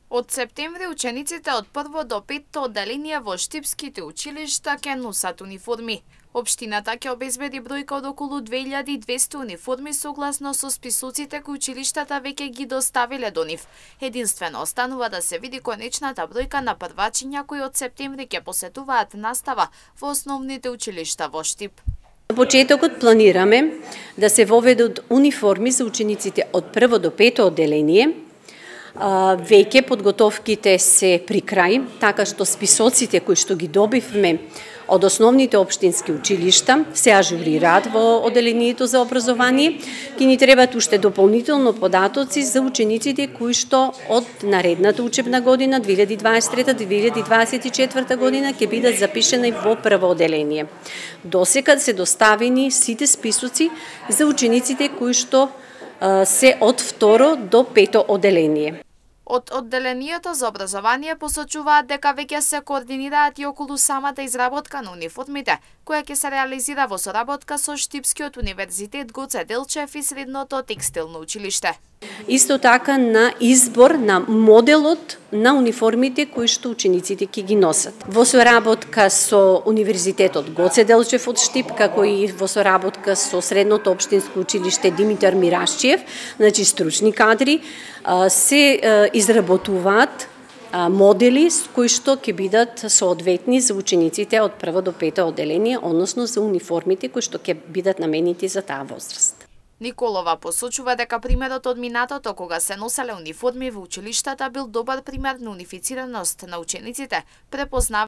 Од септември учениците од прво до петто одделение во штипските училишта ќе носат униформи. Општината ќе обезбеди бројка од околу 2200 униформи согласно со списоците кои училиштата веќе ги доставиле до нив. Единствено останува да се види конечната бројка на првачиња кои од септември ќе посетуваат настава во основните училишта во Штип. На почетокот планираме да се воведат униформи за учениците од прво до пето одделение. Веќе подготовките се при крај, така што списоците кои што ги добивме од основните општински училишта се ажурираат во одделението за образование. Ки ни требаат уште дополнително податоци за учениците кои што од наредната учебна година 2023-2024 година ќе бидат запишени во прво одделение. Досега се доставени сите списоци за учениците кои што се од второ до пето одделение. Од одделението за образование посочуваат дека веќе се координираат и околу самата изработка на униформите, која ќе се реализира во соработка со Штипскиот универзитет Гоце Делчев и Средното текстилно училиште. Исто така на избор на моделот на униформите кои што учениците ќе ги носат. Во соработка со Универзитетот Гоце Делчев од Штип, како и во соработка со Средното општинско училиште Димитар Мирашчиев, значи стручни кадри, се изработуваат модели кои што ќе бидат соодветни за учениците од прво до пето одделение, односно за униформите кои што ќе бидат наменети за таа возраст. Николова посочува дека примерот од минатото кога се носеле униформи во училиштата бил добар пример на унифицираност на учениците, препознава